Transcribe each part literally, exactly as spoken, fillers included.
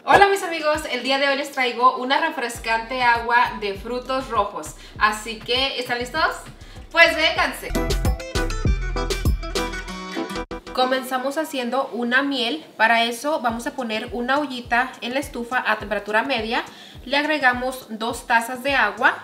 Hola mis amigos, el día de hoy les traigo una refrescante agua de frutos rojos. Así que, ¿están listos? Pues vénganse. Comenzamos haciendo una miel. Para eso vamos a poner una ollita en la estufa a temperatura media. Le agregamos dos tazas de agua,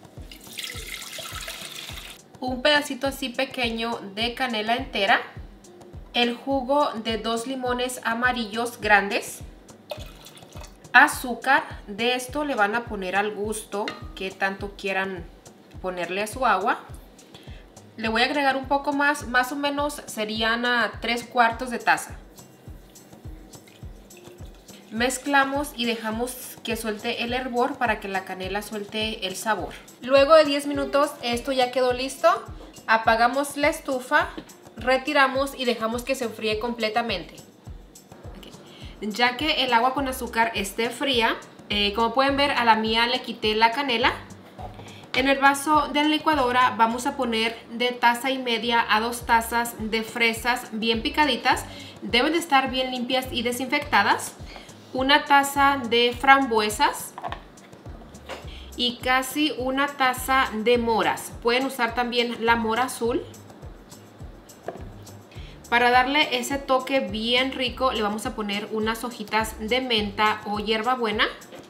un pedacito así pequeño de canela entera, el jugo de dos limones amarillos grandes, azúcar. De esto le van a poner al gusto que tanto quieran ponerle a su agua. Le voy a agregar un poco más, más o menos serían a tres cuartos de taza. Mezclamos y dejamos que suelte el hervor para que la canela suelte el sabor. Luego de diez minutos esto ya quedó listo. Apagamos la estufa, retiramos y dejamos que se enfríe completamente. Okay. Ya que el agua con azúcar esté fría, eh, como pueden ver, a la mía le quité la canela. En el vaso de la licuadora vamos a poner de taza y media a dos tazas de fresas bien picaditas. Deben de estar bien limpias y desinfectadas. Una taza de frambuesas y casi una taza de moras. Pueden usar también la mora azul. Para darle ese toque bien rico le vamos a poner unas hojitas de menta o hierbabuena.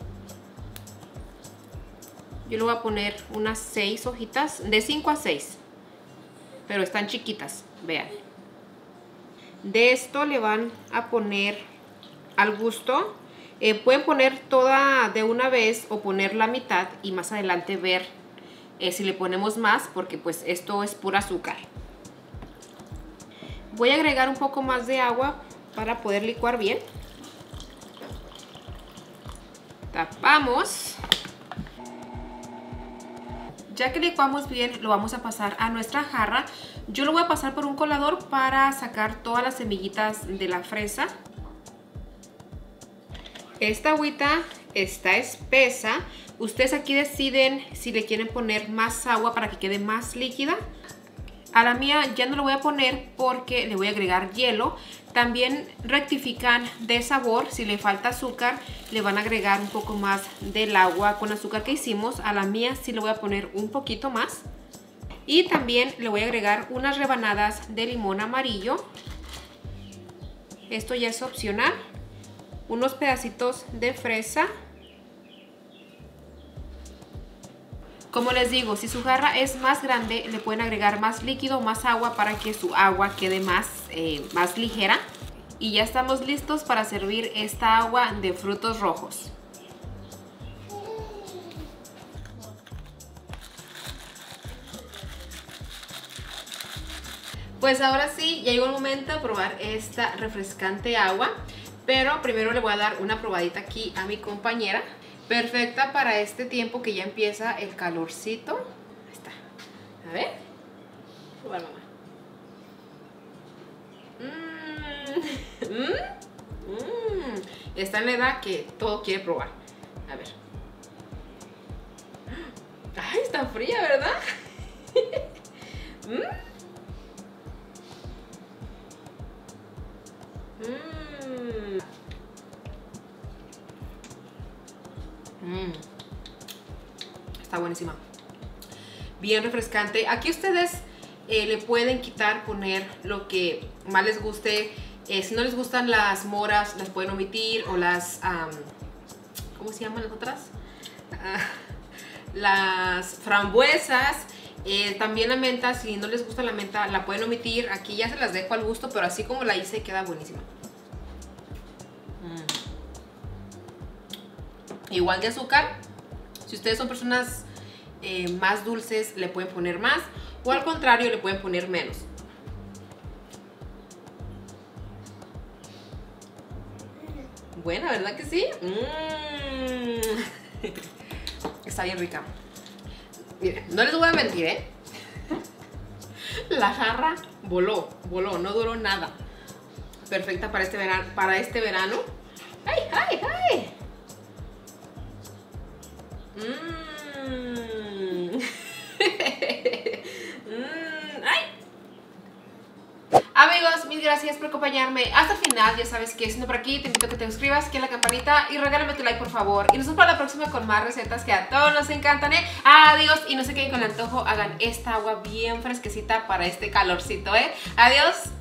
Yo le voy a poner unas seis hojitas, de cinco a seis, pero están chiquitas, vean. De esto le van a poner al gusto. Eh, pueden poner toda de una vez o poner la mitad y más adelante ver eh, si le ponemos más, porque pues esto es pura azúcar. Voy a agregar un poco más de agua para poder licuar bien. Tapamos. Ya que licuamos bien, lo vamos a pasar a nuestra jarra. Yo lo voy a pasar por un colador para sacar todas las semillitas de la fresa. Esta agüita está espesa. Ustedes aquí deciden si le quieren poner más agua para que quede más líquida. A la mía ya no le voy a poner porque le voy a agregar hielo. También rectifican de sabor. Si le falta azúcar, le van a agregar un poco más del agua con azúcar que hicimos. A la mía sí le voy a poner un poquito más. Y también le voy a agregar unas rebanadas de limón amarillo. Esto ya es opcional. Unos pedacitos de fresa. Como les digo, si su jarra es más grande, le pueden agregar más líquido, más agua para que su agua quede más, eh, más ligera. Y ya estamos listos para servir esta agua de frutos rojos. Pues ahora sí, ya llegó el momento de probar esta refrescante agua. Pero primero le voy a dar una probadita aquí a mi compañera. Perfecta para este tiempo que ya empieza el calorcito. Ahí está. A ver. Probar, mamá. Mmm. Mmm. Mmm. Está en la edad que todo quiere probar. A ver. Ay, está fría, ¿verdad? Mmm. Mmm. Mm. Está buenísima, bien refrescante. Aquí ustedes eh, le pueden quitar, poner lo que más les guste. Eh, si no les gustan las moras, las pueden omitir, o las um, ¿cómo se llaman las otras? Uh, las frambuesas. Eh, también la menta, si no les gusta la menta, la pueden omitir. Aquí ya se las dejo al gusto, pero así como la hice queda buenísima. Igual de azúcar. Si ustedes son personas eh, más dulces, le pueden poner más, o al contrario, le pueden poner menos. Buena, ¿verdad que sí? Mm. Está bien rica. Miren, no les voy a mentir, ¿eh? La jarra voló, voló, no duró nada. Perfecta para este verano. Para este verano. ¡Ay, ay, ay! Mmm. mm, ¡Ay! Amigos, mil gracias por acompañarme hasta el final. Ya sabes que siendo por aquí, te invito a que te suscribas, que la campanita y regálame tu like por favor. Y nos vemos para la próxima con más recetas que a todos nos encantan, ¿eh? Adiós y no se queden con el antojo, hagan esta agua bien fresquecita para este calorcito, ¿eh? Adiós.